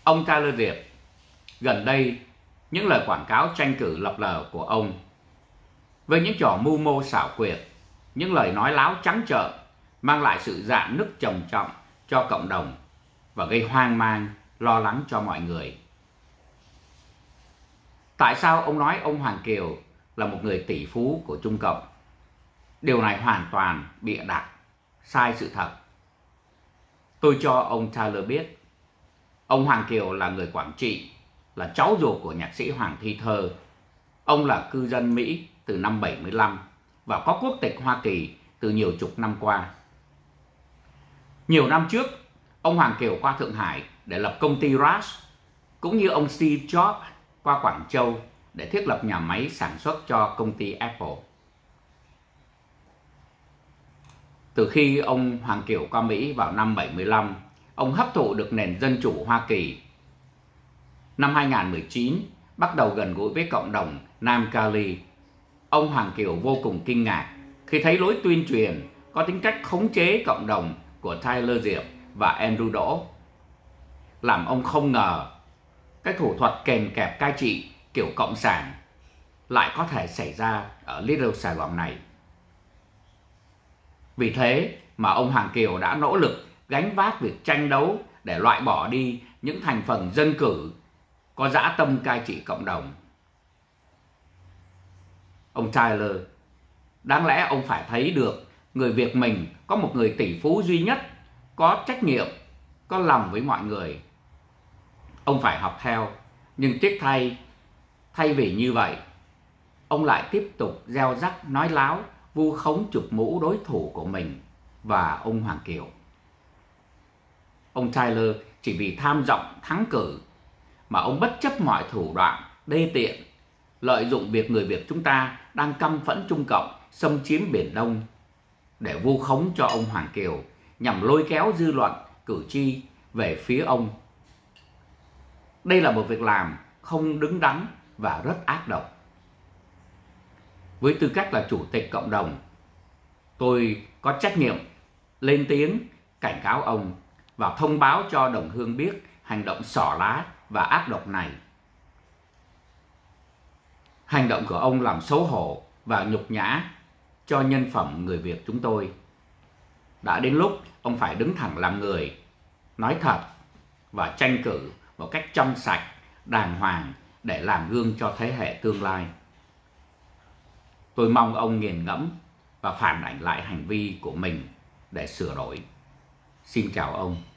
Ông Tyler Diệp, gần đây những lời quảng cáo tranh cử lập lờ của ông với những trò mưu mô xảo quyệt, những lời nói láo trắng trợn mang lại sự rạn nứt trầm trọng cho cộng đồng và gây hoang mang, lo lắng cho mọi người. Tại sao ông nói ông Hoàng Kiều là một người tỷ phú của Trung Cộng? Điều này hoàn toàn bịa đặt, sai sự thật. Tôi cho ông Tyler biết, ông Hoàng Kiều là người Quảng Trị, là cháu ruột của nhạc sĩ Hoàng Thi Thơ. Ông là cư dân Mỹ từ năm 75 và có quốc tịch Hoa Kỳ từ nhiều chục năm qua. Nhiều năm trước, ông Hoàng Kiều qua Thượng Hải để lập công ty Rush, cũng như ông Steve Jobs qua Quảng Châu để thiết lập nhà máy sản xuất cho công ty Apple. Từ khi ông Hoàng Kiều qua Mỹ vào năm 75, ông hấp thụ được nền dân chủ Hoa Kỳ. Năm 2019, bắt đầu gần gũi với cộng đồng Nam Cali, ông Hoàng Kiều vô cùng kinh ngạc khi thấy lối tuyên truyền có tính cách khống chế cộng đồng của Tyler Diệp và Andrew Đỗ. Làm ông không ngờ cái thủ thuật kèm kẹp cai trị kiểu cộng sản lại có thể xảy ra ở Little Sài Gòn này. Vì thế mà ông Hoàng Kiều đã nỗ lực gánh vác việc tranh đấu để loại bỏ đi những thành phần dân cử có dã tâm cai trị cộng đồng. Ông Tyler, đáng lẽ ông phải thấy được người Việt mình có một người tỷ phú duy nhất, có trách nhiệm, có lòng với mọi người. Ông phải học theo, nhưng tiếc thay vì như vậy, ông lại tiếp tục gieo rắc nói láo, vu khống chụp mũ đối thủ của mình và ông Hoàng Kiều. Ông Tyler chỉ vì tham vọng thắng cử mà ông bất chấp mọi thủ đoạn đê tiện, lợi dụng việc người Việt chúng ta đang căm phẫn Trung Cộng xâm chiếm Biển Đông để vu khống cho ông Hoàng Kiều, nhằm lôi kéo dư luận, cử tri về phía ông. Đây là một việc làm không đứng đắn và rất ác độc. Với tư cách là chủ tịch cộng đồng, tôi có trách nhiệm lên tiếng cảnh cáo ông và thông báo cho đồng hương biết hành động xỏ lá và ác độc này. Hành động của ông làm xấu hổ và nhục nhã cho nhân phẩm người Việt chúng tôi. Đã đến lúc ông phải đứng thẳng làm người, nói thật và tranh cử một cách trong sạch, đàng hoàng để làm gương cho thế hệ tương lai. Tôi mong ông nghiền ngẫm và phản ảnh lại hành vi của mình để sửa đổi. Xin chào ông.